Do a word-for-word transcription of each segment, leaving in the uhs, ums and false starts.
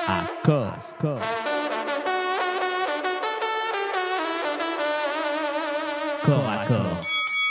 Accord. Corps. Corps à corps.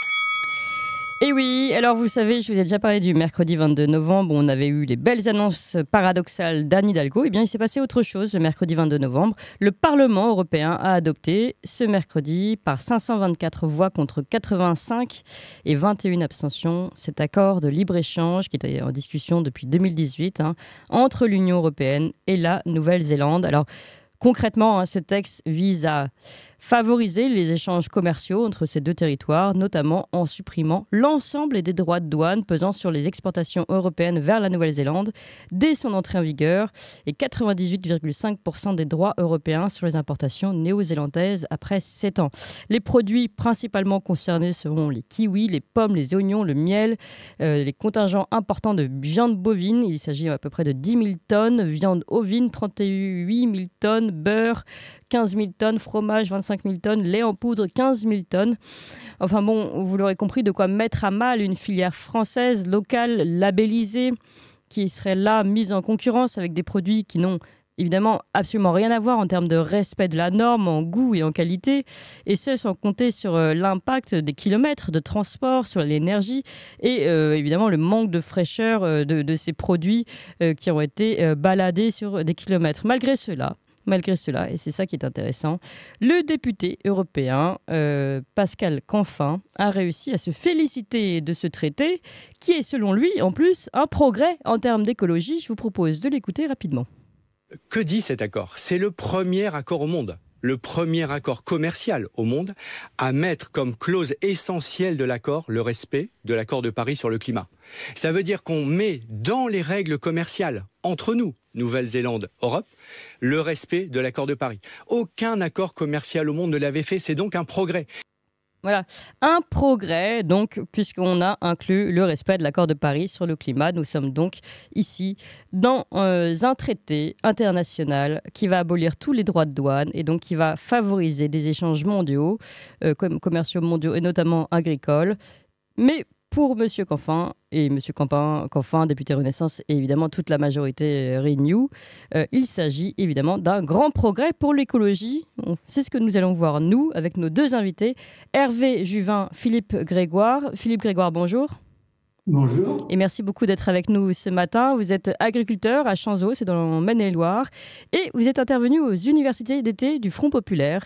Et oui, alors vous savez, je vous ai déjà parlé du mercredi vingt-deux novembre, où on avait eu les belles annonces paradoxales d'Anne Hidalgo. Eh bien, il s'est passé autre chose le mercredi vingt-deux novembre. Le Parlement européen a adopté ce mercredi, par cinq cent vingt-quatre voix contre quatre-vingt-cinq et vingt et une abstentions, cet accord de libre-échange qui était en discussion depuis deux mille dix-huit hein, entre l'Union européenne et la Nouvelle-Zélande. Alors, concrètement, hein, ce texte vise à favoriser les échanges commerciaux entre ces deux territoires, notamment en supprimant l'ensemble des droits de douane pesant sur les exportations européennes vers la Nouvelle-Zélande dès son entrée en vigueur et quatre-vingt-dix-huit virgule cinq pour cent des droits européens sur les importations néo-zélandaises après sept ans. Les produits principalement concernés seront les kiwis, les pommes, les oignons, le miel, euh, les contingents importants de viande bovine. Il s'agit à peu près de dix mille tonnes, viande ovine, trente-huit mille tonnes, beurre, quinze mille tonnes, fromage, vingt-cinq mille tonnes, lait en poudre, quinze mille tonnes. Enfin bon, vous l'aurez compris, de quoi mettre à mal une filière française, locale, labellisée, qui serait là mise en concurrence avec des produits qui n'ont évidemment absolument rien à voir en termes de respect de la norme, en goût et en qualité, et ce sans compter sur euh, l'impact des kilomètres de transport sur l'énergie et euh, évidemment le manque de fraîcheur euh, de, de ces produits euh, qui ont été euh, baladés sur des kilomètres. Malgré cela, Malgré cela, et c'est ça qui est intéressant, le député européen euh, Pascal Canfin a réussi à se féliciter de ce traité qui est selon lui en plus un progrès en termes d'écologie. Je vous propose de l'écouter rapidement. Que dit cet accord? C'est le premier accord au monde, le premier accord commercial au monde à mettre comme clause essentielle de l'accord le respect de l'accord de Paris sur le climat. Ça veut dire qu'on met dans les règles commerciales entre nous, Nouvelle-Zélande, Europe, le respect de l'accord de Paris. Aucun accord commercial au monde ne l'avait fait, c'est donc un progrès. Voilà, un progrès, donc, puisqu'on a inclus le respect de l'accord de Paris sur le climat. Nous sommes donc ici dans euh, un traité international qui va abolir tous les droits de douane et donc qui va favoriser des échanges mondiaux, euh, com- commerciaux mondiaux et notamment agricoles. Mais pour M. Canfin et M. Canfin, Canfin, député Renaissance et évidemment toute la majorité euh, Renew, euh, il s'agit évidemment d'un grand progrès pour l'écologie. On- C'est ce que nous allons voir, nous, avec nos deux invités, Hervé Juvin, Philippe Grégoire. Philippe Grégoire, bonjour. Bonjour. Et merci beaucoup d'être avec nous ce matin. Vous êtes agriculteur à Chanzeau, c'est dans le Maine-et-Loire. Et vous êtes intervenu aux universités d'été du Front Populaire,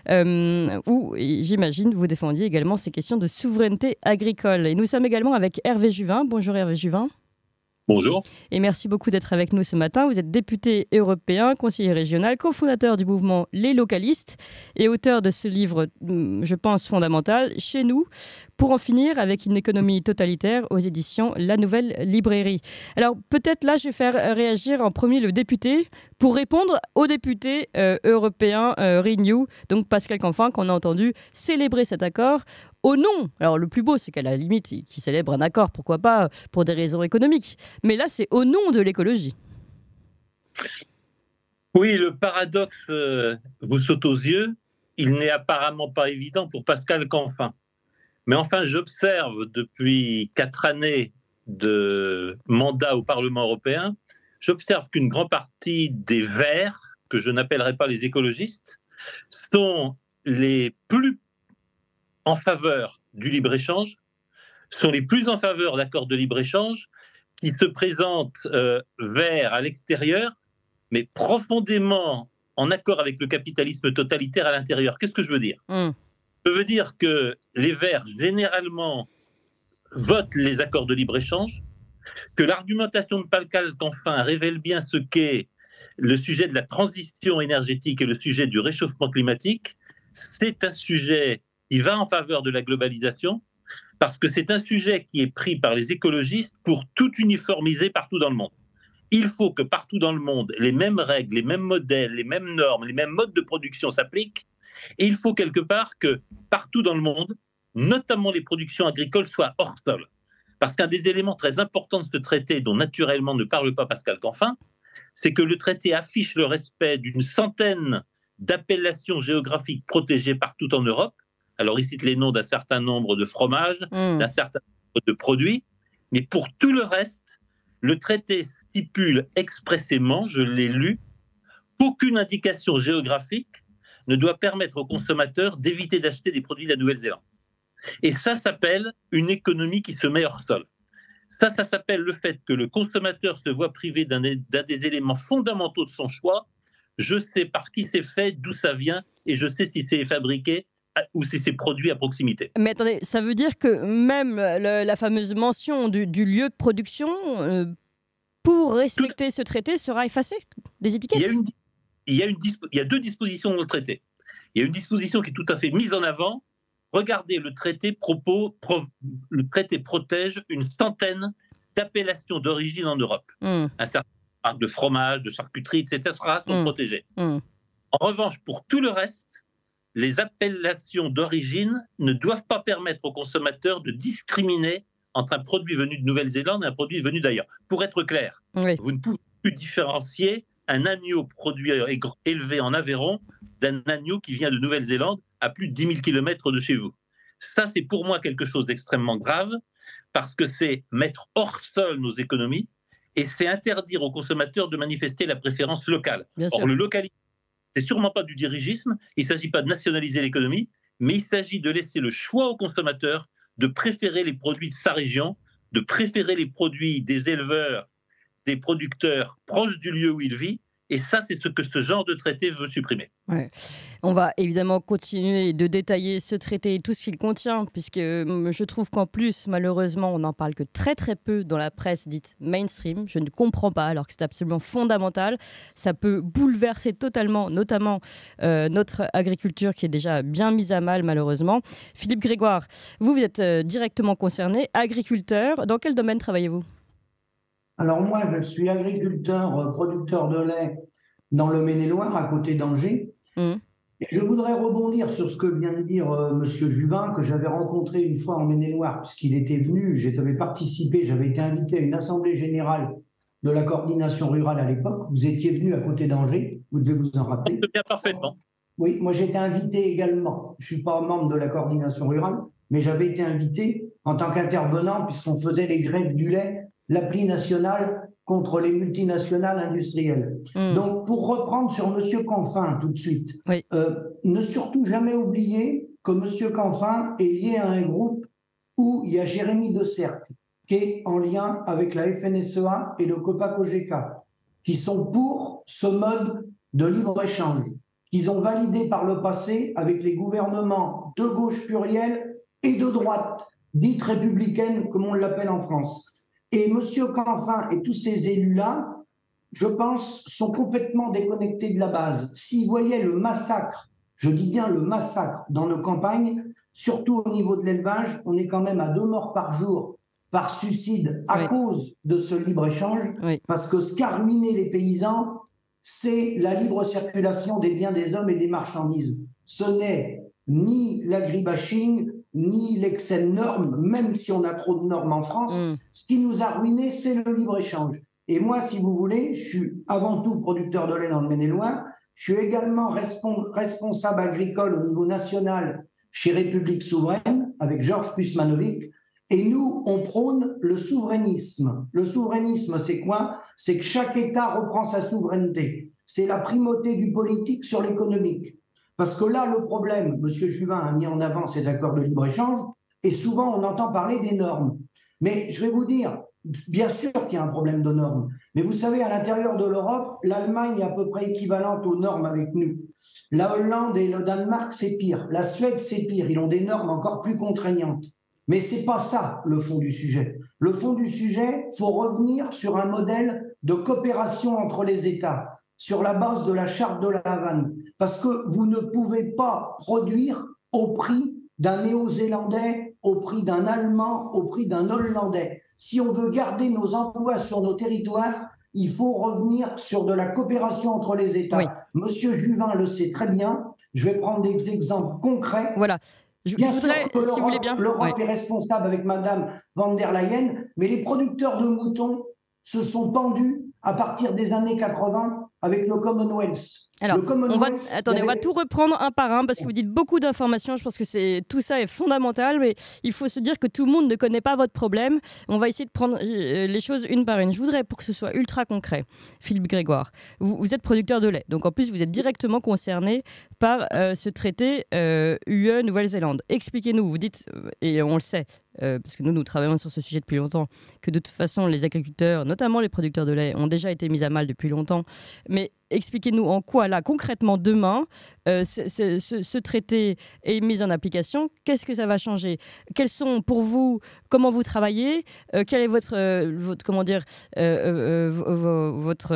euh, où, j'imagine, vous défendiez également ces questions de souveraineté agricole. Et nous sommes également avec Hervé Juvin. Bonjour Hervé Juvin. Bonjour. Et merci beaucoup d'être avec nous ce matin. Vous êtes député européen, conseiller régional, cofondateur du mouvement Les Localistes et auteur de ce livre, je pense, fondamental, Chez nous, pour en finir avec une économie totalitaire aux éditions La Nouvelle Librairie. Alors peut-être là, je vais faire réagir en premier le député pour répondre au député euh, européen euh, Renew, donc Pascal Canfin, qu'on a entendu célébrer cet accord au nom. Alors le plus beau, c'est qu'à la limite, qui célèbre un accord, pourquoi pas, pour des raisons économiques. Mais là, c'est au nom de l'écologie. Oui, le paradoxe euh, vous saute aux yeux. Il n'est apparemment pas évident pour Pascal Canfin. Mais enfin, j'observe depuis quatre années de mandat au Parlement européen, j'observe qu'une grande partie des Verts, que je n'appellerai pas les écologistes, sont les plus en faveur du libre-échange, sont les plus en faveur d'accords de libre-échange qui se présentent euh, vers à l'extérieur, mais profondément en accord avec le capitalisme totalitaire à l'intérieur. Qu'est-ce que je veux dire ? Mmh. Je veux dire que les Verts, généralement, votent les accords de libre-échange, que l'argumentation de Pascal Canfin révèle bien ce qu'est le sujet de la transition énergétique et le sujet du réchauffement climatique. C'est un sujet qui va en faveur de la globalisation, parce que c'est un sujet qui est pris par les écologistes pour tout uniformiser partout dans le monde. Il faut que partout dans le monde, les mêmes règles, les mêmes modèles, les mêmes normes, les mêmes modes de production s'appliquent, et il faut quelque part que partout dans le monde, notamment les productions agricoles, soient hors sol. Parce qu'un des éléments très importants de ce traité, dont naturellement ne parle pas Pascal Canfin, c'est que le traité affiche le respect d'une centaine d'appellations géographiques protégées partout en Europe. Alors, il cite les noms d'un certain nombre de fromages, mmh. d'un certain nombre de produits, mais pour tout le reste, le traité stipule expressément, je l'ai lu, qu'aucune indication géographique ne doit permettre aux consommateurs d'éviter d'acheter des produits de la Nouvelle-Zélande. Et ça s'appelle une économie qui se met hors sol. Ça, ça s'appelle le fait que le consommateur se voit privé d'un, d'un des éléments fondamentaux de son choix. Je sais par qui c'est fait, d'où ça vient, et je sais si c'est fabriqué ou si c'est produit à proximité. Mais attendez, ça veut dire que même le, la fameuse mention du, du lieu de production, euh, pour respecter Tout... ce traité, sera effacée des étiquettes? Il y a, une, il, y a une, il y a deux dispositions dans le traité. Il y a une disposition qui est tout à fait mise en avant. Regardez, le traité, propos, pro, le traité protège une centaine d'appellations d'origine en Europe. Mm. Un certain nombre de fromage, de charcuterie, et cetera sont mm. protégés. Mm. En revanche, pour tout le reste, les appellations d'origine ne doivent pas permettre aux consommateurs de discriminer entre un produit venu de Nouvelle-Zélande et un produit venu d'ailleurs. Pour être clair, oui. vous ne pouvez plus différencier un agneau produit élevé en Aveyron d'un agneau qui vient de Nouvelle-Zélande à plus de dix mille kilomètres de chez vous. Ça, c'est pour moi quelque chose d'extrêmement grave parce que c'est mettre hors sol nos économies et c'est interdire aux consommateurs de manifester la préférence locale. Bien Or, sûr. le localisme, c'est sûrement pas du dirigisme, il ne s'agit pas de nationaliser l'économie, mais il s'agit de laisser le choix aux consommateurs de préférer les produits de sa région, de préférer les produits des éleveurs, des producteurs proches du lieu où il vit. Et ça, c'est ce que ce genre de traité veut supprimer. Ouais. On va évidemment continuer de détailler ce traité et tout ce qu'il contient, puisque je trouve qu'en plus, malheureusement, on n'en parle que très très peu dans la presse dite mainstream. Je ne comprends pas, alors que c'est absolument fondamental. Ça peut bouleverser totalement, notamment euh, notre agriculture qui est déjà bien mise à mal, malheureusement. Philippe Grégoire, vous, vous êtes euh, directement concerné, agriculteur. Dans quel domaine travaillez-vous ? Alors moi, je suis agriculteur, producteur de lait dans le Maine-et-Loire, à côté d'Angers. Mmh. Et je voudrais rebondir sur ce que vient de dire euh, M. Juvin, que j'avais rencontré une fois en Maine-et-Loire, puisqu'il était venu, j'avais participé, j'avais été invité à une assemblée générale de la coordination rurale à l'époque. Vous étiez venu à côté d'Angers, vous devez vous en rappeler. Bien parfaitement. Oui, moi j'étais invité également. Je ne suis pas membre de la coordination rurale, mais j'avais été invité en tant qu'intervenant, puisqu'on faisait les grèves du lait, l'appli nationale contre les multinationales industrielles. Mmh. Donc, pour reprendre sur M. Canfin tout de suite, oui. euh, ne surtout jamais oublier que M. Canfin est lié à un groupe où il y a Jérémy Decercle, qui est en lien avec la F N S E A et le COPA-COGECA, qui sont pour ce mode de libre-échange, qu'ils ont validé par le passé avec les gouvernements de gauche plurielle et de droite, dite républicaine, comme on l'appelle en France. Et M. Canfin et tous ces élus-là, je pense, sont complètement déconnectés de la base. S'ils voyaient le massacre, je dis bien le massacre dans nos campagnes, surtout au niveau de l'élevage, on est quand même à deux morts par jour par suicide à oui. cause de ce libre-échange, oui. parce que ce qu'a ruiné les paysans, c'est la libre circulation des biens des hommes et des marchandises. Ce n'est ni l'agribashing, ni l'excès de normes, même si on a trop de normes en France. Mmh. Ce qui nous a ruinés, c'est le libre-échange. Et moi, si vous voulez, je suis avant tout producteur de lait dans le Maine-et-Loire. Je suis également respons- responsable agricole au niveau national chez République Souveraine, avec Georges Pusmanovic. Et nous, on prône le souverainisme. Le souverainisme, c'est quoi ? C'est que chaque État reprend sa souveraineté. C'est la primauté du politique sur l'économique. Parce que là, le problème, M. Juvin a mis en avant ces accords de libre-échange, et souvent on entend parler des normes. Mais je vais vous dire, bien sûr qu'il y a un problème de normes, mais vous savez, à l'intérieur de l'Europe, l'Allemagne est à peu près équivalente aux normes avec nous. La Hollande et le Danemark, c'est pire. La Suède, c'est pire. Ils ont des normes encore plus contraignantes. Mais ce n'est pas ça le fond du sujet. Le fond du sujet, il faut revenir sur un modèle de coopération entre les États, sur la base de la charte de la Havane, parce que vous ne pouvez pas produire au prix d'un Néo-Zélandais, au prix d'un Allemand, au prix d'un Hollandais. Si on veut garder nos emplois sur nos territoires, il faut revenir sur de la coopération entre les États. Oui. Monsieur Juvin le sait très bien. Je vais prendre des exemples concrets. Voilà. Je, bien je voudrais, sûr que l'Europe, si vous voulez bien. l'Europe oui. est responsable avec Madame van der Leyen, mais les producteurs de moutons se sont pendus à partir des années quatre-vingts avec le Commonwealth. Alors, le Commonwealth, on va, attendez, avait... on va tout reprendre un par un parce que vous dites beaucoup d'informations. Je pense que c'est, tout ça est fondamental, mais il faut se dire que tout le monde ne connaît pas votre problème. On va essayer de prendre les choses une par une. Je voudrais, pour que ce soit ultra concret, Philippe Grégoire, vous, vous êtes producteur de lait. Donc en plus, vous êtes directement concerné par euh, ce traité euh, U E Nouvelle-Zélande. Expliquez-nous, vous dites, et on le sait, euh, parce que nous, nous travaillons sur ce sujet depuis longtemps, que de toute façon, les agriculteurs, notamment les producteurs de lait, ont déjà été mis à mal depuis longtemps. Mais expliquez-nous en quoi, là, concrètement, demain, euh, ce, ce, ce, ce traité est mis en application. Qu'est-ce que ça va changer? Quels sont, pour vous, comment vous travaillez? euh, Quel est votre, euh, votre comment dire, euh, euh, votre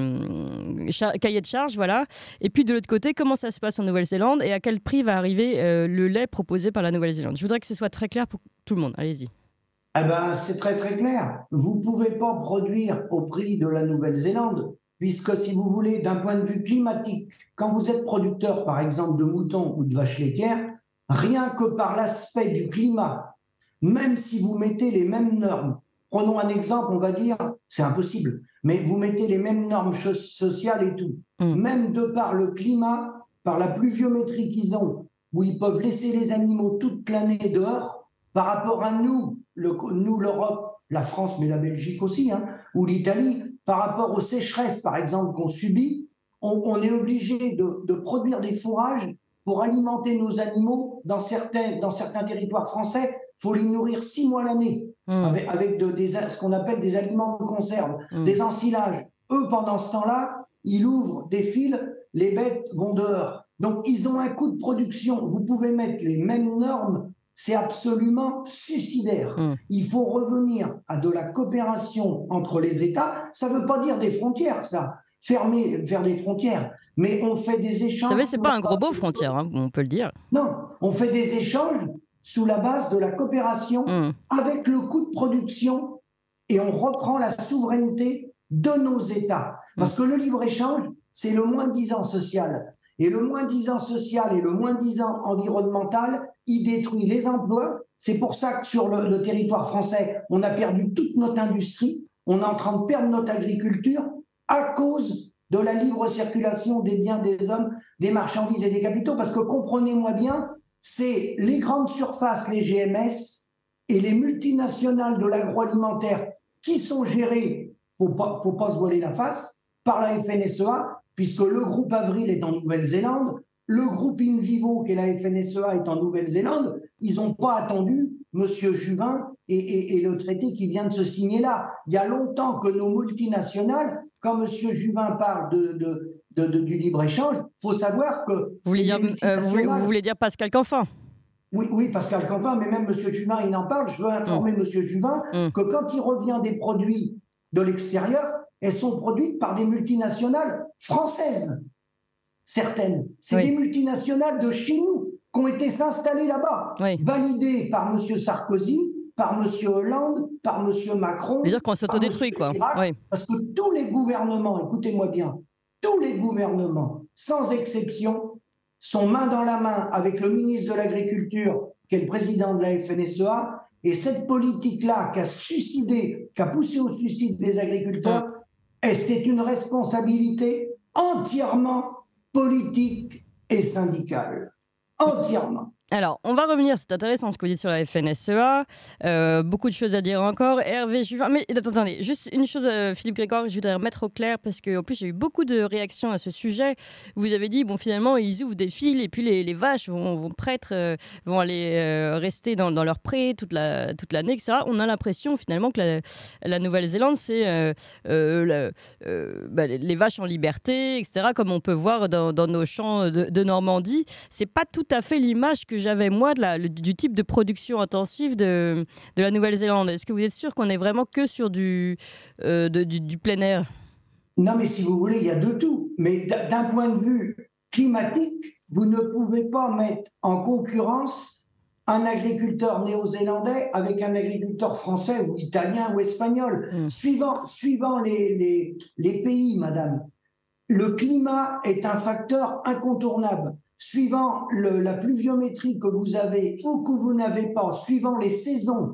euh, char- cahier de charge, voilà. Et puis, de l'autre côté, comment ça se passe en Nouvelle-Zélande et à quel prix va arriver euh, le lait proposé par la Nouvelle-Zélande? Je voudrais que ce soit très clair pour tout le monde. Allez-y. Eh ben, c'est très, très clair. Vous ne pouvez pas produire au prix de la Nouvelle-Zélande. Puisque, si vous voulez, d'un point de vue climatique, quand vous êtes producteur, par exemple, de moutons ou de vaches laitières, rien que par l'aspect du climat, même si vous mettez les mêmes normes, prenons un exemple, on va dire, c'est impossible, mais vous mettez les mêmes normes sociales et tout, mmh. même de par le climat, par la pluviométrie qu'ils ont, où ils peuvent laisser les animaux toute l'année dehors, par rapport à nous, le, nous l'Europe, la France, mais la Belgique aussi, hein, ou l'Italie, par rapport aux sécheresses, par exemple, qu'on subit, on, on est obligé de, de produire des fourrages pour alimenter nos animaux dans certains, dans certains territoires français. Il faut les nourrir six mois l'année, mmh. avec, avec de, des, ce qu'on appelle des aliments de conserve, mmh. des ensilages. Eux, pendant ce temps-là, ils ouvrent des fils, les bêtes vont dehors. Donc, ils ont un coût de production. Vous pouvez mettre les mêmes normes, c'est absolument suicidaire. Mmh. Il faut revenir à de la coopération entre les États. Ça ne veut pas dire des frontières, ça. Fermer, faire des frontières. Mais on fait des échanges... Vous savez, ce n'est pas un gros beau frontière, hein, on peut le dire. Non, on fait des échanges sous la base de la coopération mmh. avec le coût de production et on reprend la souveraineté de nos États. Parce mmh. que le libre-échange, c'est le moins-disant social. Et le moins-disant social et le moins-disant environnemental, il détruit les emplois. C'est pour ça que sur le, le territoire français, on a perdu toute notre industrie. On est en train de perdre notre agriculture à cause de la libre circulation des biens, des hommes, des marchandises et des capitaux. Parce que comprenez-moi bien, c'est les grandes surfaces, les G M S et les multinationales de l'agroalimentaire qui sont gérées, faut pas, faut pas se voiler la face, par la F N S E A, puisque le groupe Avril est en Nouvelle-Zélande, le groupe Invivo, qui est la F N S E A, est en Nouvelle-Zélande. Ils n'ont pas attendu M. Juvin et, et, et le traité qui vient de se signer là. Il y a longtemps que nos multinationales, quand M. Juvin parle de, de, de, de, du libre-échange, il faut savoir que... Vous voulez, dire, euh, vous, voulez, vous voulez dire Pascal Canfin? Oui, oui, Pascal Canfin, mais même M. Juvin, il en parle. Je veux informer mmh. M. Juvin mmh. que quand il revient des produits de l'extérieur, elles sont produites par des multinationales françaises, certaines. C'est oui. des multinationales de chez nous qui ont été s'installer là-bas, oui. validées par M. Sarkozy, par M. Hollande, par M. Macron. C'est-à-dire qu'on s'autodétruit, quoi. Chirac, oui. Parce que tous les gouvernements, écoutez-moi bien, tous les gouvernements, sans exception, sont main dans la main avec le ministre de l'Agriculture, qui est le président de la F N S E A, et cette politique-là qui a suicidé, qui a poussé au suicide des agriculteurs, et c'est une responsabilité entièrement politique et syndicale. Entièrement. Alors, on va revenir, c'est intéressant ce que vous dites sur la F N S E A, euh, beaucoup de choses à dire encore. Hervé Juvin, mais attendez, juste une chose, euh, Philippe Grégoire, je voudrais remettre au clair, parce qu'en plus j'ai eu beaucoup de réactions à ce sujet. Vous avez dit, bon finalement, ils ouvrent des fils et puis les, les vaches vont, vont, prêtre, euh, vont aller euh, rester dans, dans leur pré toute, la, toute l'année, et cetera. On a l'impression finalement que la, la Nouvelle-Zélande, c'est euh, euh, la, euh, bah, les vaches en liberté, et cetera, comme on peut voir dans, dans nos champs de, de Normandie. C'est pas tout à fait l'image que j'avais moi de la, le, du type de production intensive de, de la Nouvelle-Zélande. Est-ce que vous êtes sûr qu'on est vraiment que sur du, euh, de, du, du plein air? Non, mais si vous voulez, il y a de tout. Mais d'un point de vue climatique, vous ne pouvez pas mettre en concurrence un agriculteur néo-zélandais avec un agriculteur français ou italien ou espagnol. Mmh. Suivant, suivant les, les, les pays, madame, le climat est un facteur incontournable. Suivant le, la pluviométrie que vous avez ou que vous n'avez pas, suivant les saisons,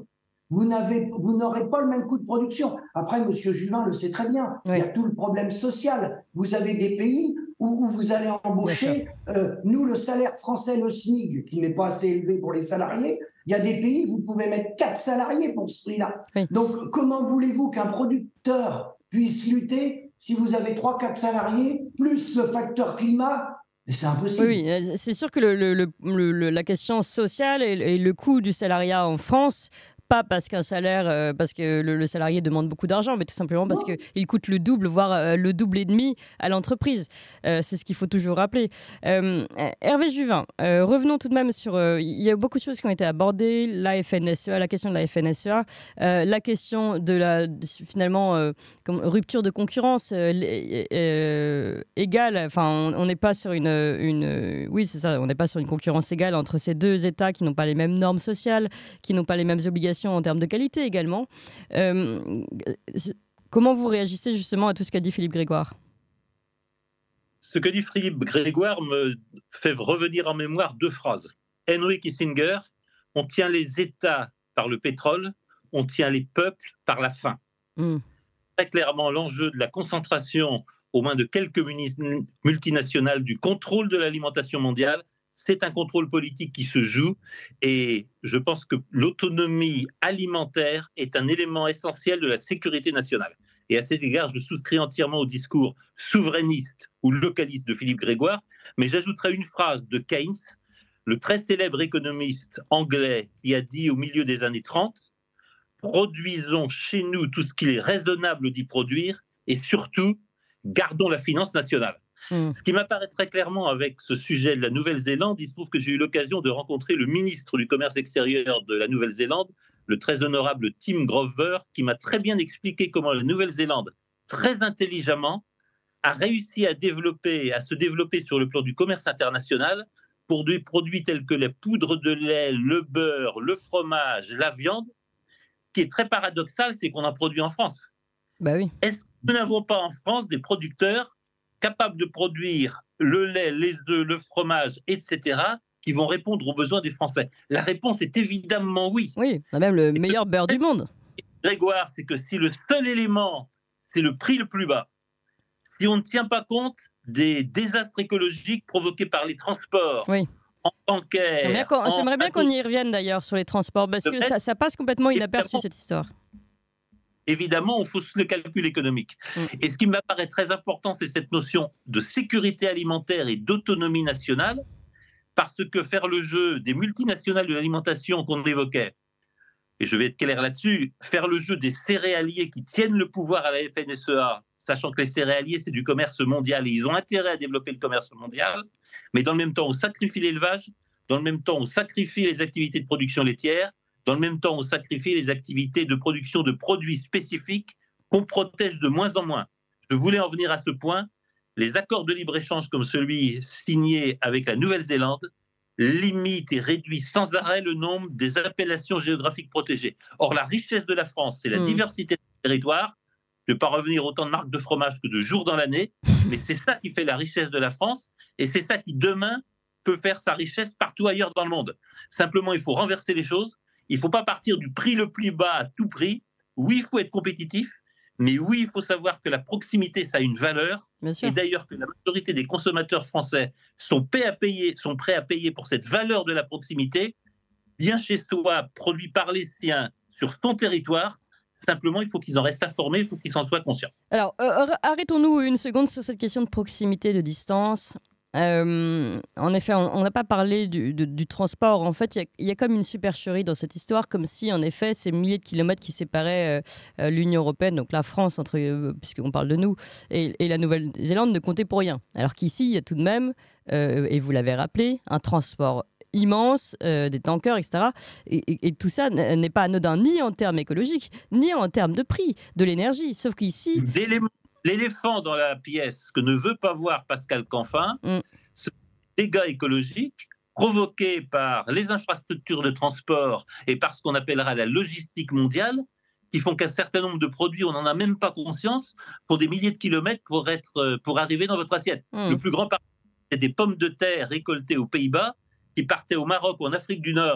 vous n'avez, vous n'aurez pas le même coût de production. Après, M. Juvin le sait très bien, oui. Il y a tout le problème social. Vous avez des pays où, où vous allez embaucher, euh, nous, le salaire français, le SMIC, qui n'est pas assez élevé pour les salariés, il y a des pays où vous pouvez mettre quatre salariés pour ce prix-là. Oui. Donc, comment voulez-vous qu'un producteur puisse lutter si vous avez trois quatre salariés, plus le facteur climat? C'est impossible. Oui, c'est sûr que le, le, le, le, la question sociale et, et le coût du salariat en France, pas parce qu'un salaire, euh, parce que le, le salarié demande beaucoup d'argent, mais tout simplement parce qu'il coûte le double, voire euh, le double et demi à l'entreprise. Euh, c'est ce qu'il faut toujours rappeler. Euh, Hervé Juvin, euh, revenons tout de même sur... Euh, il y a beaucoup de choses qui ont été abordées, la F N S E A, la question de la F N S E A, euh, la question de la, finalement, euh, comme, rupture de concurrence euh, euh, égale. Enfin, on n'est pas sur une, une... Oui, c'est ça, on n'est pas sur une concurrence égale entre ces deux États qui n'ont pas les mêmes normes sociales, qui n'ont pas les mêmes obligations en termes de qualité également. Euh, comment vous réagissez justement à tout ce qu'a dit Philippe Grégoire ? Ce que dit Philippe Grégoire me fait revenir en mémoire deux phrases. Henry Kissinger, on tient les États par le pétrole, on tient les peuples par la faim. Mm. Très clairement, l'enjeu de la concentration aux mains de quelques multinationales du contrôle de l'alimentation mondiale, c'est un contrôle politique qui se joue et je pense que l'autonomie alimentaire est un élément essentiel de la sécurité nationale. Et à cet égard, je souscris entièrement au discours souverainiste ou localiste de Philippe Grégoire, mais j'ajouterai une phrase de Keynes, le très célèbre économiste anglais qui a dit au milieu des années trente « Produisons chez nous tout ce qu'il est raisonnable d'y produire et surtout, gardons la finance nationale ». Mmh. Ce qui m'apparaît très clairement avec ce sujet de la Nouvelle-Zélande, il se trouve que j'ai eu l'occasion de rencontrer le ministre du Commerce extérieur de la Nouvelle-Zélande, le très honorable Tim Grover, qui m'a très bien expliqué comment la Nouvelle-Zélande, très intelligemment, a réussi à, développer, à se développer sur le plan du commerce international pour des produits tels que la poudre de lait, le beurre, le fromage, la viande. Ce qui est très paradoxal, c'est qu'on en produit en France. Bah oui. Est-ce que nous n'avons pas en France des producteurs capables de produire le lait, les œufs, le fromage, et cetera, qui vont répondre aux besoins des Français? La réponse est évidemment oui. Oui, on a même le meilleur beurre du monde. Grégoire, c'est que si le seul élément, c'est le prix le plus bas, si on ne tient pas compte des désastres écologiques provoqués par les transports, oui. en bancaire... J'aimerais bien qu'on y revienne d'ailleurs sur les transports, parce que ça, ça passe complètement inaperçu, cette histoire. Évidemment, on fausse le calcul économique. Mmh. Et ce qui m'apparaît très important, c'est cette notion de sécurité alimentaire et d'autonomie nationale, parce que faire le jeu des multinationales de l'alimentation qu'on évoquait, et je vais être clair là-dessus, faire le jeu des céréaliers qui tiennent le pouvoir à la F N S E A, sachant que les céréaliers, c'est du commerce mondial et ils ont intérêt à développer le commerce mondial, mais dans le même temps, on sacrifie l'élevage, dans le même temps, on sacrifie les activités de production laitière, dans le même temps, on sacrifie les activités de production de produits spécifiques qu'on protège de moins en moins. Je voulais en venir à ce point. Les accords de libre-échange comme celui signé avec la Nouvelle-Zélande limitent et réduisent sans arrêt le nombre des appellations géographiques protégées. Or, la richesse de la France, c'est la mmh. diversité des territoires. Je ne vais pas revenir autant de marques de fromage que de jours dans l'année, mais c'est ça qui fait la richesse de la France et c'est ça qui, demain, peut faire sa richesse partout ailleurs dans le monde. Simplement, il faut renverser les choses. Il ne faut pas partir du prix le plus bas à tout prix. Oui, il faut être compétitif, mais oui, il faut savoir que la proximité, ça a une valeur. Et d'ailleurs, que la majorité des consommateurs français sont prêts à payer, sont prêts à payer pour cette valeur de la proximité. Bien chez soi, produit par les siens, sur son territoire. Simplement, il faut qu'ils en restent informés, il faut qu'ils en soient conscients. Alors, euh, arrêtons-nous une seconde sur cette question de proximité, de distance. Euh, en effet, on n'a pas parlé du, du, du transport. En fait, il y, y a comme une supercherie dans cette histoire, comme si, en effet, ces milliers de kilomètres qui séparaient euh, l'Union européenne, donc la France, entre, euh, puisqu'on parle de nous, et, et la Nouvelle-Zélande, ne comptaient pour rien. Alors qu'ici, il y a tout de même, euh, et vous l'avez rappelé, un transport immense, euh, des tankers, et cetera. Et, et, et tout ça n'est pas anodin, ni en termes écologiques, ni en termes de prix de l'énergie. Sauf qu'ici... L'éléphant dans la pièce que ne veut pas voir Pascal Canfin, mm. ce dégât écologique provoqué par les infrastructures de transport et par ce qu'on appellera la logistique mondiale, qui font qu'un certain nombre de produits, on n'en a même pas conscience, pour des milliers de kilomètres pour, être, pour arriver dans votre assiette. Mm. Le plus grand parti, c'est des pommes de terre récoltées aux Pays-Bas, qui partaient au Maroc ou en Afrique du Nord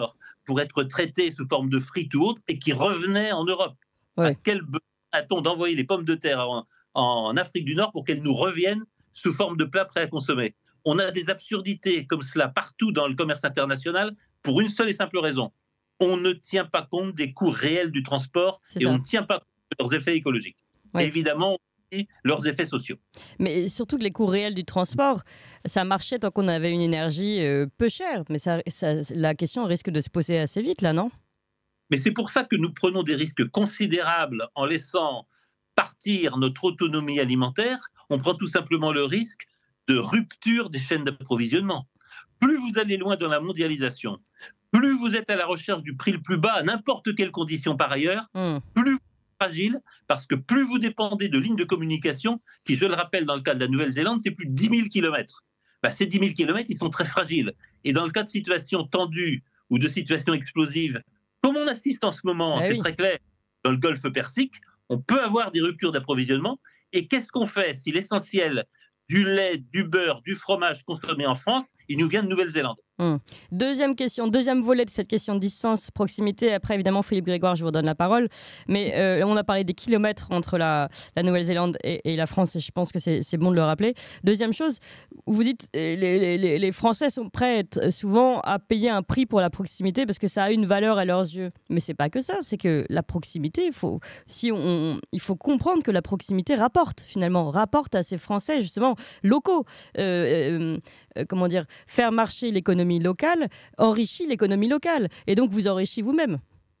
pour être traités sous forme de frites ou autre et qui revenaient en Europe. Ouais. À quel besoin a-t-on d'envoyer les pommes de terre en, en Afrique du Nord pour qu'elles nous reviennent sous forme de plats prêts à consommer? On a des absurdités comme cela partout dans le commerce international pour une seule et simple raison. On ne tient pas compte des coûts réels du transport C'est et ça. on ne tient pas compte de leurs effets écologiques. Ouais. Et évidemment, aussi leurs effets sociaux. Mais surtout que les coûts réels du transport, ça marchait tant qu'on avait une énergie euh, peu chère. Mais ça, ça, la question risque de se poser assez vite, là, non? Mais c'est pour ça que nous prenons des risques considérables en laissant partir notre autonomie alimentaire. On prend tout simplement le risque de rupture des chaînes d'approvisionnement. Plus vous allez loin dans la mondialisation, plus vous êtes à la recherche du prix le plus bas à n'importe quelle condition par ailleurs, Mmh. plus vous êtes fragile, parce que plus vous dépendez de lignes de communication, qui, je le rappelle, dans le cas de la Nouvelle-Zélande, c'est plus de dix mille kilomètres. Bah, ces dix mille kilomètres, ils sont très fragiles. Et dans le cas de situations tendues ou de situations explosives, comme on assiste en ce moment, Ah c'est oui. très clair, dans le Golfe Persique, on peut avoir des ruptures d'approvisionnement. Et qu'est-ce qu'on fait si l'essentiel du lait, du beurre, du fromage consommé en France, il nous vient de Nouvelle-Zélande? Mmh. Deuxième question, deuxième volet de cette question de distance, proximité. Après, évidemment, Philippe Grégoire, je vous redonne la parole. Mais euh, on a parlé des kilomètres entre la, la Nouvelle-Zélande et, et la France, et je pense que c'est, c'est bon de le rappeler. Deuxième chose, vous dites les, les, les, les Français sont prêts souvent à payer un prix pour la proximité parce que ça a une valeur à leurs yeux. Mais c'est pas que ça, c'est que la proximité, il faut, si on, il faut comprendre que la proximité rapporte finalement, rapporte à ces Français justement locaux. Euh, euh, comment dire, faire marcher l'économie locale enrichit l'économie locale et donc vous enrichit vous-même.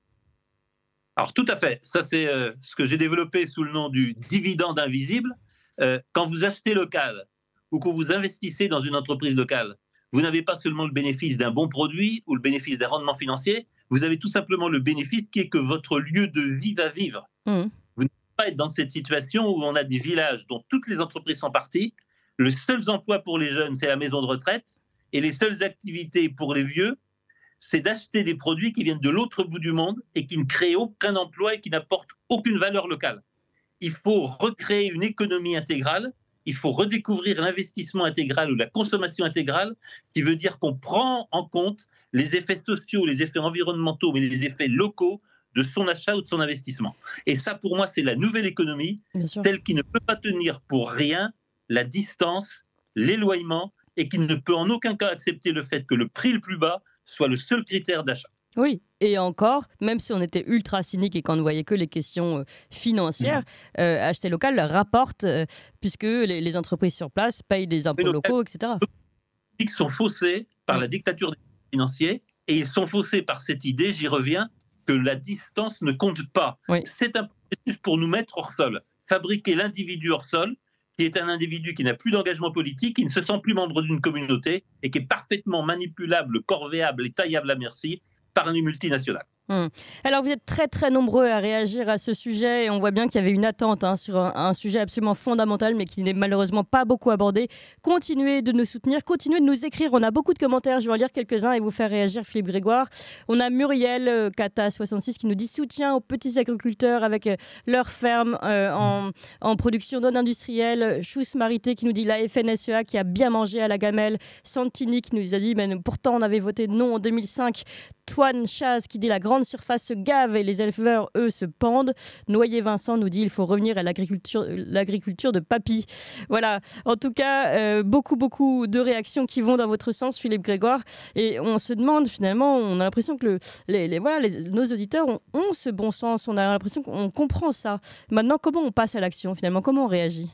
Alors tout à fait, ça c'est euh, ce que j'ai développé sous le nom du dividende invisible. Euh, quand vous achetez local ou que vous investissez dans une entreprise locale, vous n'avez pas seulement le bénéfice d'un bon produit ou le bénéfice d'un rendement financier, vous avez tout simplement le bénéfice qui est que votre lieu de vie va vivre. Mmh. Vous ne pouvez pas être dans cette situation où on a des villages dont toutes les entreprises sont parties, le seul emploi pour les jeunes c'est la maison de retraite, et les seules activités pour les vieux, c'est d'acheter des produits qui viennent de l'autre bout du monde et qui ne créent aucun emploi et qui n'apportent aucune valeur locale. Il faut recréer une économie intégrale, il faut redécouvrir l'investissement intégral ou la consommation intégrale, qui veut dire qu'on prend en compte les effets sociaux, les effets environnementaux, mais les effets locaux de son achat ou de son investissement. Et ça, pour moi, c'est la nouvelle économie, celle qui ne peut pas tenir pour rien la distance, l'éloignement, et qui ne peut en aucun cas accepter le fait que le prix le plus bas soit le seul critère d'achat. Oui, et encore, même si on était ultra cynique et qu'on ne voyait que les questions euh, financières, mmh. euh, acheter local rapporte, euh, puisque les, les entreprises sur place payent des impôts locaux, et cetera. Les politiques sont faussés par mmh. la dictature des financiers, et ils sont faussés par cette idée, j'y reviens, que la distance ne compte pas. Oui. C'est un processus pour nous mettre hors sol, fabriquer l'individu hors sol, qui est un individu qui n'a plus d'engagement politique, qui ne se sent plus membre d'une communauté et qui est parfaitement manipulable, corvéable et taillable à merci par les multinationales. Hum. Alors vous êtes très très nombreux à réagir à ce sujet et on voit bien qu'il y avait une attente hein, sur un, un sujet absolument fondamental mais qui n'est malheureusement pas beaucoup abordé. Continuez de nous soutenir, continuez de nous écrire, on a beaucoup de commentaires, je vais en lire quelques-uns et vous faire réagir Philippe Grégoire. On a Muriel euh, Kata soixante-six qui nous dit soutien aux petits agriculteurs avec euh, leurs fermes euh, en, en production non industrielle. Chous Marité qui nous dit la F N S E A qui a bien mangé à la gamelle. Santini qui nous a dit mais pourtant on avait voté non en deux mille cinq. Toine Chaz qui dit la grande surface se gave et les éleveurs, eux, se pendent. Noyer Vincent nous dit il faut revenir à l'agriculture, l'agriculture de papy. Voilà, en tout cas, euh, beaucoup, beaucoup de réactions qui vont dans votre sens, Philippe Grégoire. Et on se demande finalement, on a l'impression que le, les, les, voilà, les, nos auditeurs ont, ont ce bon sens, on a l'impression qu'on comprend ça. Maintenant, comment on passe à l'action finalement? Comment on réagit?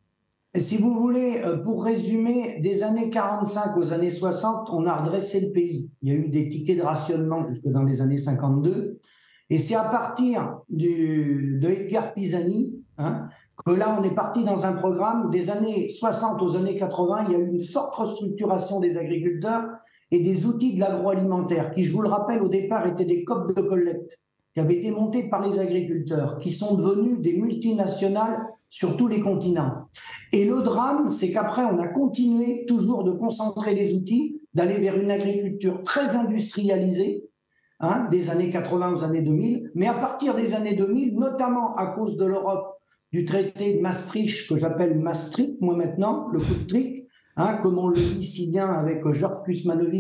Et si vous voulez, pour résumer, des années quarante-cinq aux années soixante, on a redressé le pays. Il y a eu des tickets de rationnement jusque dans les années cinquante-deux. Et c'est à partir du, de Edgar Pisani hein, que là, on est parti dans un programme des années soixante aux années quatre-vingts. Il y a eu une forte restructuration des agriculteurs et des outils de l'agroalimentaire qui, je vous le rappelle, au départ étaient des C O P de collecte qui avaient été montés par les agriculteurs, qui sont devenus des multinationales sur tous les continents. Et le drame, c'est qu'après, on a continué toujours de concentrer les outils, d'aller vers une agriculture très industrialisée, hein, des années quatre-vingts aux années deux mille, mais à partir des années deux mille, notamment à cause de l'Europe, du traité de Maastricht, que j'appelle Maastricht, moi maintenant, le coup de trick, hein, comme on le dit si bien avec Georges Kuzmanovic,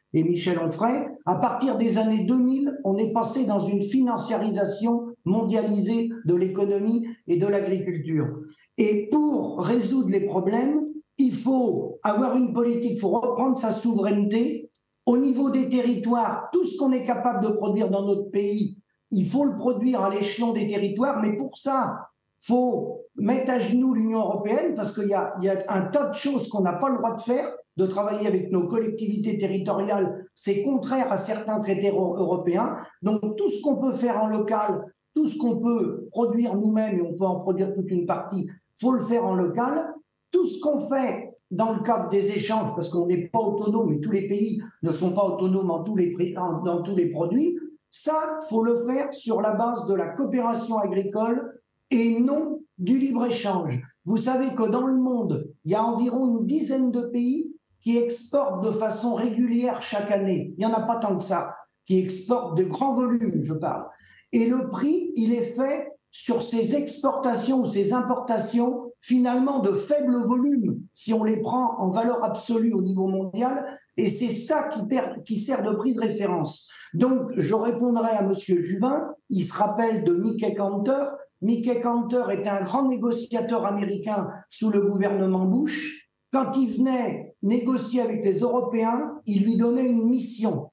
et Michel Onfray, à partir des années deux mille, on est passé dans une financiarisation mondialisée de l'économie et de l'agriculture. Et pour résoudre les problèmes, il faut avoir une politique, il faut reprendre sa souveraineté. Au niveau des territoires, tout ce qu'on est capable de produire dans notre pays, il faut le produire à l'échelon des territoires, mais pour ça, il faut mettre à genoux l'Union européenne parce qu'il y a, il y a un tas de choses qu'on n'a pas le droit de faire, de travailler avec nos collectivités territoriales, c'est contraire à certains traités européens. Donc tout ce qu'on peut faire en local, tout ce qu'on peut produire nous-mêmes, et on peut en produire toute une partie, il faut le faire en local. Tout ce qu'on fait dans le cadre des échanges, parce qu'on n'est pas autonome, et tous les pays ne sont pas autonomes en tous les, en, dans tous les produits, ça, il faut le faire sur la base de la coopération agricole et non du libre-échange. Vous savez que dans le monde, il y a environ une dizaine de pays qui exportent de façon régulière chaque année. Il n'y en a pas tant que ça, qui exportent de grands volumes, je parle. Et le prix, il est fait sur ces exportations ou ces importations, finalement de faible volume, si on les prend en valeur absolue au niveau mondial, et c'est ça qui, perd, qui sert de prix de référence. Donc, je répondrai à M. Juvin, il se rappelle de Mickey Kantor. Mickey Kantor était un grand négociateur américain sous le gouvernement Bush. Quand il venait négocier avec les Européens, il lui donnait une mission.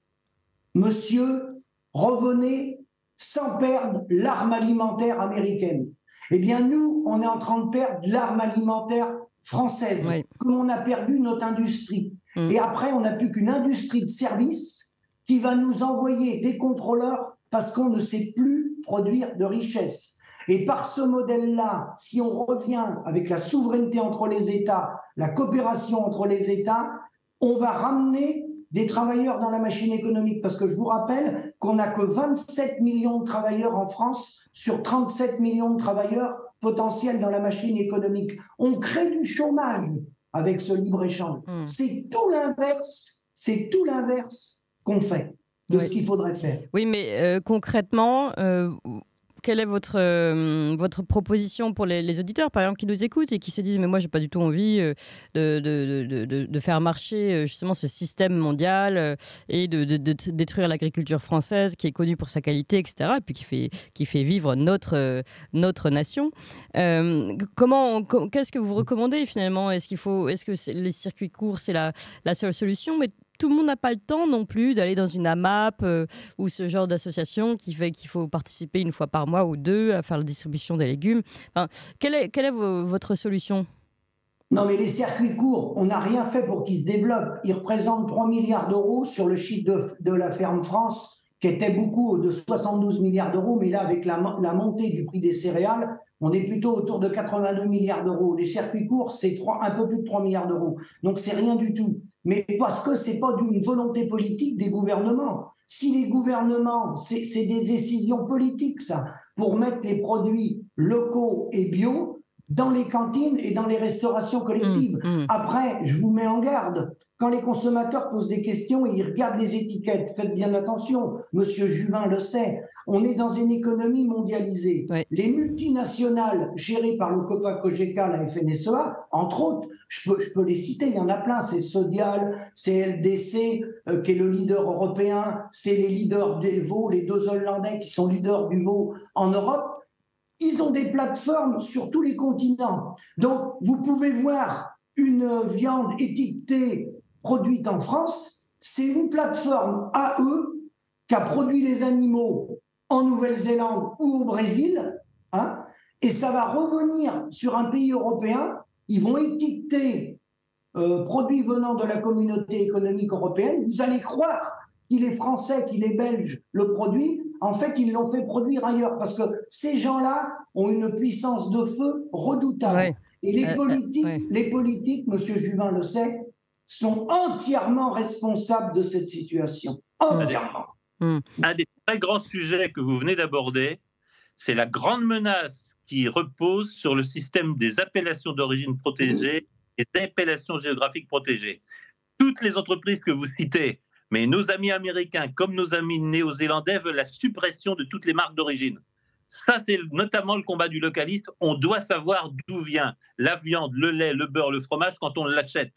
Monsieur, revenez sans perdre l'arme alimentaire américaine. Eh bien, nous, on est en train de perdre l'arme alimentaire française, oui. Comme on a perdu notre industrie. Mmh. Et après, on n'a plus qu'une industrie de services qui va nous envoyer des contrôleurs parce qu'on ne sait plus produire de richesse. Et par ce modèle-là, si on revient avec la souveraineté entre les États, la coopération entre les États, on va ramener des travailleurs dans la machine économique. Parce que je vous rappelle qu'on n'a que vingt-sept millions de travailleurs en France sur trente-sept millions de travailleurs potentiels dans la machine économique. On crée du chômage avec ce libre-échange. Mmh. C'est tout l'inverse, c'est tout l'inverse qu'on fait de oui. ce qu'il faudrait faire. Oui, mais euh, concrètement... Euh... Quelle est votre, euh, votre proposition pour les, les auditeurs, par exemple, qui nous écoutent et qui se disent « mais moi, je n'ai pas du tout envie euh, de, de, de, de, de faire marcher justement ce système mondial euh, et de, de, de détruire l'agriculture française qui est connue pour sa qualité, et cetera, et puis qui fait, qui fait vivre notre, euh, notre nation. Euh, comment, com- qu'est-ce que vous recommandez finalement ? Est-ce qu'il faut, est-ce que c'est, les circuits courts, c'est la, la seule solution ? Mais tout le monde n'a pas le temps non plus d'aller dans une AMAP euh, ou ce genre d'association qui fait qu'il faut participer une fois par mois ou deux à faire la distribution des légumes. Enfin, quelle est, quelle est v- votre solution ? Non, mais les circuits courts, on n'a rien fait pour qu'ils se développent. Ils représentent trois milliards d'euros sur le chiffre de, de la Ferme France, qui était beaucoup de soixante-douze milliards d'euros, mais là, avec la, la montée du prix des céréales, on est plutôt autour de quatre-vingt-deux milliards d'euros. Les circuits courts, c'est trois, un peu plus de trois milliards d'euros. Donc, c'est rien du tout. Mais parce que ce n'est pas d'une volonté politique des gouvernements. Si les gouvernements, c'est, c'est des décisions politiques, ça, pour mettre les produits locaux et bio dans les cantines et dans les restaurations collectives. Mmh, mmh. Après, je vous mets en garde, quand les consommateurs posent des questions et ils regardent les étiquettes, faites bien attention, Monsieur Juvin le sait, on est dans une économie mondialisée. Oui. Les multinationales gérées par le Copa-Cogeca, la F N S E A, entre autres, je peux, je peux les citer, il y en a plein, c'est Sodial, c'est L D C, euh, qui est le leader européen, c'est les leaders des veaux, les deux Hollandais qui sont leaders du veau en Europe. Ils ont des plateformes sur tous les continents. Donc, vous pouvez voir une viande étiquetée produite en France, c'est une plateforme A E qui a produit les animaux en Nouvelle-Zélande ou au Brésil, hein, et ça va revenir sur un pays européen. Ils vont étiqueter euh, produits venant de la communauté économique européenne. Vous allez croire qu'il est français, qu'il est belge, le produit. En fait, ils l'ont fait produire ailleurs parce que ces gens-là ont une puissance de feu redoutable. Ouais. Et les euh, politiques, euh, ouais. les politiques, M. Juvin le sait, sont entièrement responsables de cette situation. Entièrement. Mmh. Un des très grands sujets que vous venez d'aborder, c'est la grande menace qui repose sur le système des appellations d'origine protégées et des appellations géographiques protégées. Toutes les entreprises que vous citez, mais nos amis américains comme nos amis néo-zélandais veulent la suppression de toutes les marques d'origine. Ça, c'est notamment le combat du localiste. On doit savoir d'où vient la viande, le lait, le beurre, le fromage quand on l'achète.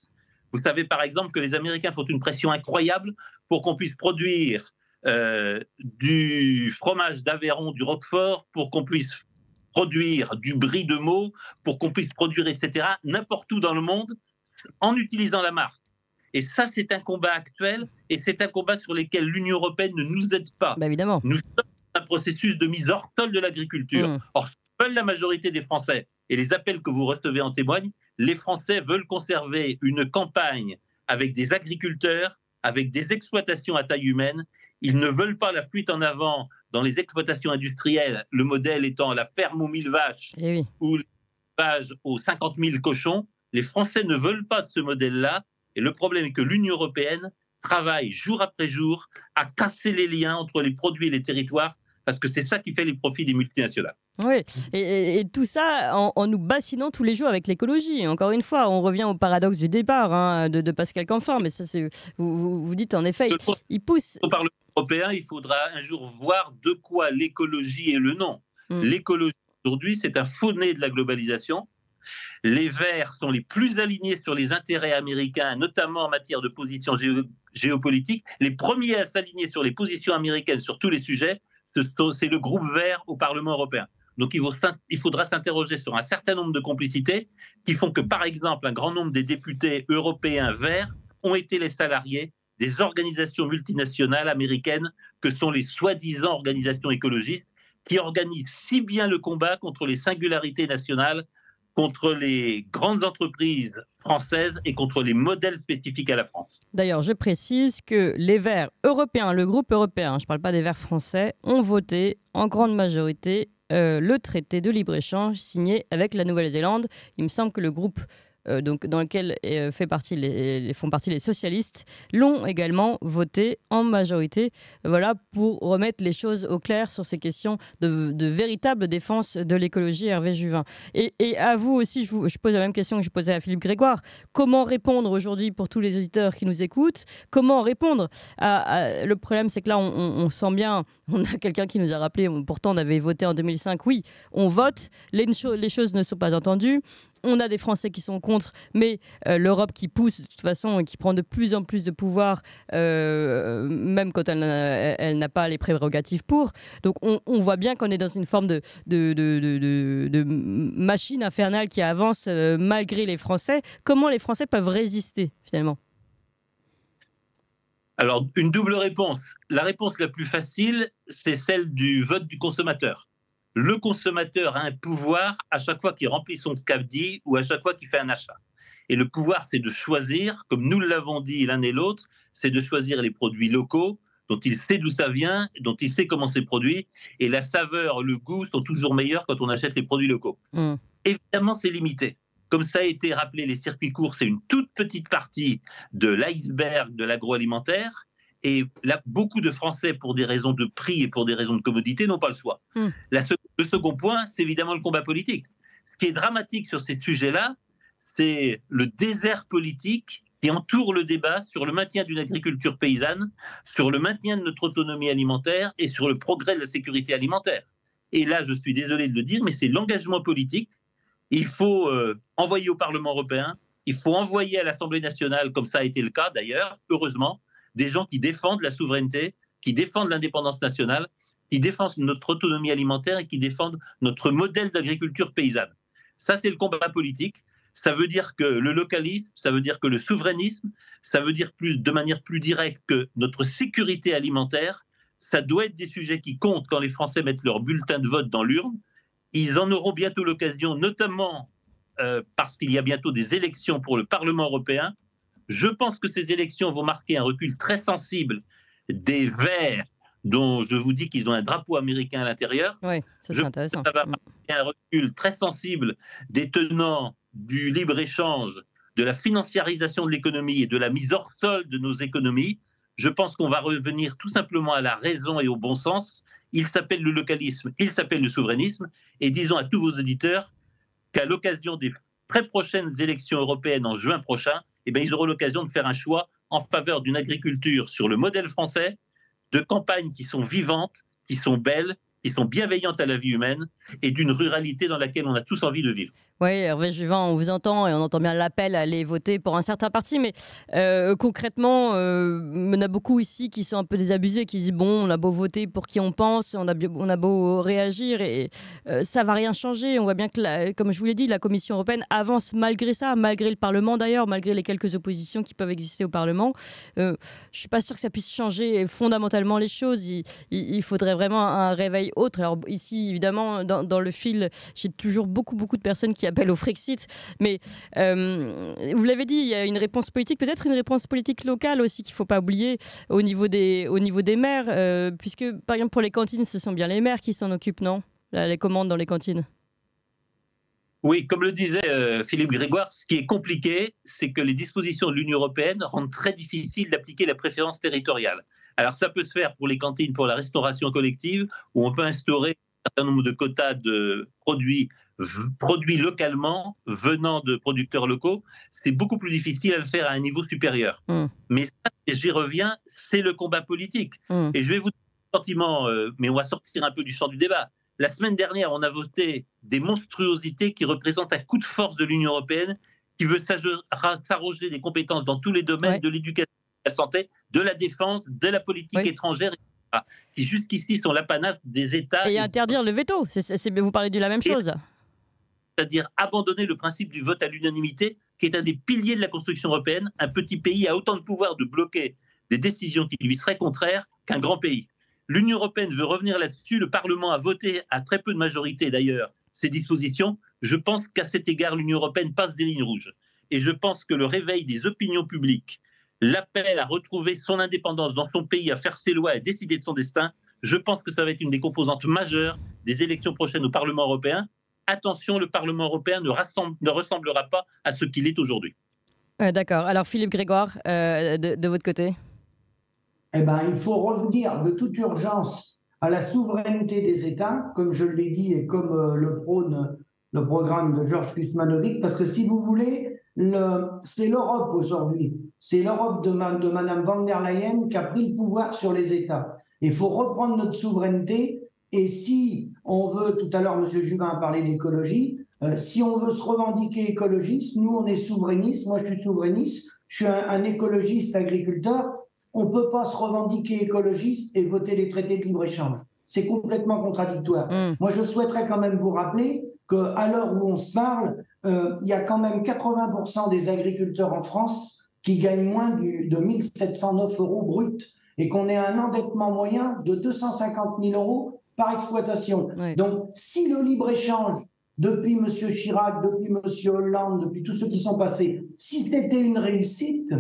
Vous savez par exemple que les Américains font une pression incroyable pour qu'on puisse produire euh, du fromage d'Aveyron, du Roquefort, pour qu'on puisse produire du brie de Meaux, pour qu'on puisse produire, et cetera, n'importe où dans le monde, en utilisant la marque. Et ça, c'est un combat actuel, et c'est un combat sur lequel l'Union européenne ne nous aide pas. Bah évidemment. Nous sommes dans un processus de mise hors sol de l'agriculture. Mmh. Or, seule la majorité des Français, et les appels que vous recevez en témoignent, les Français veulent conserver une campagne avec des agriculteurs, avec des exploitations à taille humaine. Ils ne veulent pas la fuite en avant dans les exploitations industrielles, le modèle étant la ferme aux mille vaches eh oui. ou l'élevage aux cinquante mille cochons. Les Français ne veulent pas ce modèle-là. Et le problème est que l'Union européenne travaille jour après jour à casser les liens entre les produits et les territoires, parce que c'est ça qui fait les profits des multinationales. Oui, et, et, et tout ça en, en nous bassinant tous les jours avec l'écologie. Encore une fois, on revient au paradoxe du départ hein, de, de Pascal Canfin, mais ça, c'est, vous, vous, vous dites en effet, il, il pousse... Au Parlement européen, il faudra un jour voir de quoi l'écologie est le nom. Mmh. L'écologie, aujourd'hui, c'est un faux-nez de la globalisation. Les Verts sont les plus alignés sur les intérêts américains, notamment en matière de position géo- géopolitique. Les premiers à s'aligner sur les positions américaines sur tous les sujets, ce sont, c'est le groupe Vert au Parlement européen. Donc il, faut, il faudra s'interroger sur un certain nombre de complicités qui font que, par exemple, un grand nombre des députés européens verts ont été les salariés des organisations multinationales américaines que sont les soi-disant organisations écologistes, qui organisent si bien le combat contre les singularités nationales, contre les grandes entreprises françaises et contre les modèles spécifiques à la France. D'ailleurs, je précise que les Verts européens, le groupe européen, je ne parle pas des Verts français, ont voté en grande majorité euh, le traité de libre-échange signé avec la Nouvelle-Zélande. Il me semble que le groupe euh, donc, dans lequel euh, fait partie les, les, font partie les socialistes l'ont également voté en majorité, voilà, pour remettre les choses au clair sur ces questions de, de véritable défense de l'écologie. Hervé Juvin. Et, et à vous aussi, je, vous, je pose la même question que je posais à Philippe Grégoire. Comment répondre aujourd'hui pour tous les auditeurs qui nous écoutent? Comment répondre à, à, le problème, c'est que là, on, on, on sent bien, on a quelqu'un qui nous a rappelé, on, pourtant on avait voté en deux mille cinq, oui, on vote, les, les choses ne sont pas entendues. On a des Français qui sont contre, mais euh, l'Europe qui pousse de toute façon et qui prend de plus en plus de pouvoir, euh, même quand elle, elle, elle n'a pas les prérogatives pour. Donc on, on voit bien qu'on est dans une forme de, de, de, de, de, de machine infernale qui avance euh, malgré les Français. Comment les Français peuvent résister finalement ? Alors, une double réponse. La réponse la plus facile, c'est celle du vote du consommateur. Le consommateur a un pouvoir à chaque fois qu'il remplit son caddie ou à chaque fois qu'il fait un achat. Et le pouvoir, c'est de choisir, comme nous l'avons dit l'un et l'autre, c'est de choisir les produits locaux dont il sait d'où ça vient, dont il sait comment c'est produit. Et la saveur, le goût sont toujours meilleurs quand on achète les produits locaux. Mmh. Évidemment, c'est limité. Comme ça a été rappelé, les circuits courts, c'est une toute petite partie de l'iceberg de l'agroalimentaire. Et là, beaucoup de Français, pour des raisons de prix et pour des raisons de commodité, n'ont pas le choix. Mmh. La, le second point, c'est évidemment le combat politique. Ce qui est dramatique sur ces sujets-là, c'est le désert politique qui entoure le débat sur le maintien d'une agriculture paysanne, sur le maintien de notre autonomie alimentaire et sur le progrès de la sécurité alimentaire. Et là, je suis désolé de le dire, mais c'est l'engagement politique. Il faut euh, envoyer au Parlement européen, il faut envoyer à l'Assemblée nationale, comme ça a été le cas d'ailleurs, heureusement, des gens qui défendent la souveraineté, qui défendent l'indépendance nationale, qui défendent notre autonomie alimentaire et qui défendent notre modèle d'agriculture paysanne. Ça, c'est le combat politique. Ça veut dire que le localisme, ça veut dire que le souverainisme, ça veut dire plus, de manière plus directe que notre sécurité alimentaire, ça doit être des sujets qui comptent quand les Français mettent leur bulletin de vote dans l'urne. Ils en auront bientôt l'occasion, notamment euh, parce qu'il y a bientôt des élections pour le Parlement européen. Je pense que ces élections vont marquer un recul très sensible des Verts, dont je vous dis qu'ils ont un drapeau américain à l'intérieur. Oui, ça c'est intéressant. Ça va marquer un recul très sensible des tenants du libre-échange, de la financiarisation de l'économie et de la mise hors sol de nos économies. Je pense qu'on va revenir tout simplement à la raison et au bon sens. Il s'appelle le localisme, il s'appelle le souverainisme. Et disons à tous vos auditeurs qu'à l'occasion des très prochaines élections européennes en juin prochain, eh bien, ils auront l'occasion de faire un choix en faveur d'une agriculture sur le modèle français, de campagnes qui sont vivantes, qui sont belles, qui sont bienveillantes à la vie humaine et d'une ruralité dans laquelle on a tous envie de vivre. Oui, Hervé Juvin, on vous entend et on entend bien l'appel à aller voter pour un certain parti, mais euh, concrètement, euh, il y en a beaucoup ici qui sont un peu désabusés, qui disent bon, on a beau voter pour qui on pense, on a, on a beau réagir et euh, ça va rien changer. On voit bien que, la, comme je vous l'ai dit, la Commission européenne avance malgré ça, malgré le Parlement d'ailleurs, malgré les quelques oppositions qui peuvent exister au Parlement. Euh, je ne suis pas sûre que ça puisse changer fondamentalement les choses. Il, il, il faudrait vraiment un réveil autre. Alors ici, évidemment, dans, dans le fil, j'ai toujours beaucoup, beaucoup de personnes qui appelle au Frexit, mais euh, vous l'avez dit, il y a une réponse politique, peut-être une réponse politique locale aussi qu'il ne faut pas oublier au niveau des, au niveau des maires, euh, puisque par exemple pour les cantines, ce sont bien les maires qui s'en occupent, non ? Là, les commandes dans les cantines. Oui, comme le disait euh, Philippe Grégoire, ce qui est compliqué, c'est que les dispositions de l'Union européenne rendent très difficile d'appliquer la préférence territoriale. Alors ça peut se faire pour les cantines, pour la restauration collective, où on peut instaurer un certain nombre de quotas de produits produits localement venant de producteurs locaux. C'est beaucoup plus difficile à le faire à un niveau supérieur. Mmh. Mais ça, et j'y reviens, c'est le combat politique. Mmh. Et je vais vous dire un sentiment, euh, mais on va sortir un peu du champ du débat. La semaine dernière, on a voté des monstruosités qui représentent un coup de force de l'Union européenne qui veut s'arroger des compétences dans tous les domaines, ouais. de l'éducation, de la santé, de la défense, de la politique oui. étrangère, et cetera, qui jusqu'ici sont l'apanage des États. Et, et interdire le veto, c'est, c'est, vous parlez de la même chose. C'est-à-dire abandonner le principe du vote à l'unanimité, qui est un des piliers de la construction européenne. Un petit pays a autant de pouvoir de bloquer des décisions qui lui seraient contraires qu'un grand pays. L'Union européenne veut revenir là-dessus. Le Parlement a voté à très peu de majorité, d'ailleurs, ces dispositions. Je pense qu'à cet égard, l'Union européenne passe des lignes rouges. Et je pense que le réveil des opinions publiques, l'appel à retrouver son indépendance dans son pays, à faire ses lois et à décider de son destin, je pense que ça va être une des composantes majeures des élections prochaines au Parlement européen. Attention, le Parlement européen ne, rassemble, ne ressemblera pas à ce qu'il est aujourd'hui. Euh, d'accord. Alors, Philippe Grégoire, euh, de, de votre côté ? Eh ben, il faut revenir de toute urgence à la souveraineté des États, comme je l'ai dit et comme euh, le prône le programme de Georges Kuzmanovic, parce que si vous voulez, le, c'est l'Europe aujourd'hui. C'est l'Europe de, ma, de Mme von der Leyen qui a pris le pouvoir sur les États. Il faut reprendre notre souveraineté. Et si on veut, tout à l'heure, M. Juvin a parlé d'écologie, euh, si on veut se revendiquer écologiste, nous, on est souverainiste, moi, je suis souverainiste, je suis un, un écologiste agriculteur, on ne peut pas se revendiquer écologiste et voter les traités de libre-échange. C'est complètement contradictoire. Mmh. Moi, je souhaiterais quand même vous rappeler qu'à l'heure où on se parle, euh, il y a quand même quatre-vingts pour cent des agriculteurs en France qui gagnent moins du, de mille sept cent neuf euros bruts et qu'on ait un endettement moyen de deux cent cinquante mille euros par exploitation. Oui. Donc, si le libre-échange, depuis M. Chirac, depuis M. Hollande, depuis tous ceux qui sont passés, si c'était une réussite,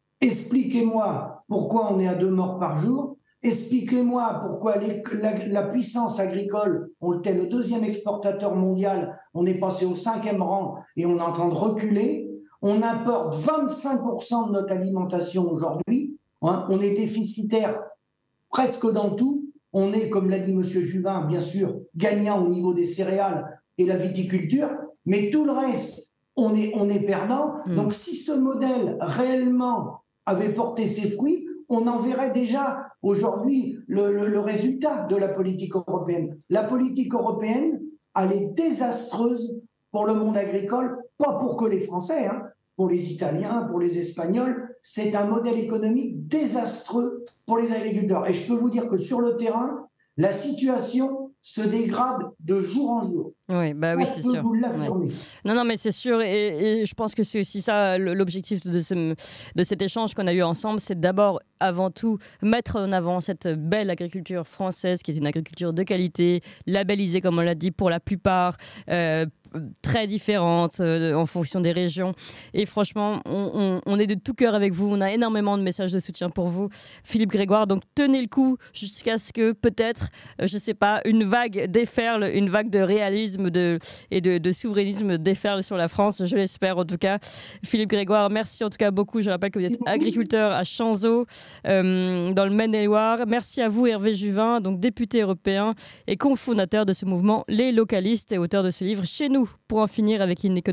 expliquez-moi pourquoi on est à deux morts par jour, expliquez-moi pourquoi les, la, la puissance agricole, on était le deuxième exportateur mondial, on est passé au cinquième rang et on est en train de reculer, on importe vingt-cinq pour cent de notre alimentation aujourd'hui, hein, on est déficitaire presque dans tout. On est, comme l'a dit M. Juvin, bien sûr, gagnant au niveau des céréales et la viticulture, mais tout le reste, on est, on est perdant. Mmh. Donc, si ce modèle réellement avait porté ses fruits, on en verrait déjà aujourd'hui le, le, le résultat de la politique européenne. La politique européenne, elle est désastreuse pour le monde agricole, pas pour que les Français, hein, pour les Italiens, pour les Espagnols. C'est un modèle économique désastreux pour les agriculteurs. Et je peux vous dire que sur le terrain, la situation se dégrade de jour en jour. Oui, bah ça, oui, je c'est peux sûr. vous l'affirmer. Ouais. Non, non, mais c'est sûr. Et, et je pense que c'est aussi ça l'objectif de, ce, de cet échange qu'on a eu ensemble. C'est d'abord, avant tout, mettre en avant cette belle agriculture française qui est une agriculture de qualité, labellisée, comme on l'a dit, pour la plupart, euh, très différentes euh, en fonction des régions. Et franchement, on, on, on est de tout cœur avec vous. On a énormément de messages de soutien pour vous, Philippe Grégoire. Donc, tenez le coup jusqu'à ce que peut-être, euh, je ne sais pas, une vague déferle, une vague de réalisme de, et de, de souverainisme déferle sur la France. Je l'espère en tout cas. Philippe Grégoire, merci en tout cas beaucoup. Je rappelle que vous êtes agriculteur à Chanzeaux, euh, dans le Maine-et-Loire. Merci à vous, Hervé Juvin, donc député européen et cofondateur de ce mouvement Les Localistes et auteur de ce livre Chez nous, pour en finir avec une économie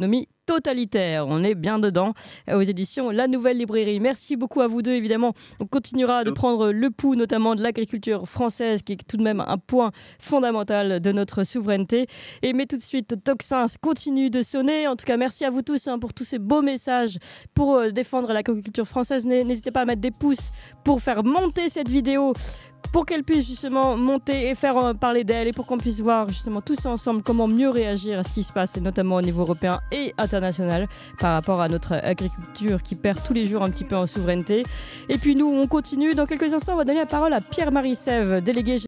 totalitaire. On est bien dedans aux éditions La Nouvelle Librairie. Merci beaucoup à vous deux, évidemment. On continuera de prendre le pouls, notamment de l'agriculture française, qui est tout de même un point fondamental de notre souveraineté. Et mais tout de suite, Tocsin continue de sonner. En tout cas, merci à vous tous hein, pour tous ces beaux messages pour euh, défendre l'agriculture française. N'hésitez pas à mettre des pouces pour faire monter cette vidéo, pour qu'elle puisse justement monter et faire euh, parler d'elle, et pour qu'on puisse voir justement tous ensemble comment mieux réagir à ce qui se passe, et notamment au niveau européen et international, par rapport à notre agriculture qui perd tous les jours un petit peu en souveraineté. Et puis nous, on continue. Dans quelques instants, on va donner la parole à Pierre-Marie Sèvres, délégué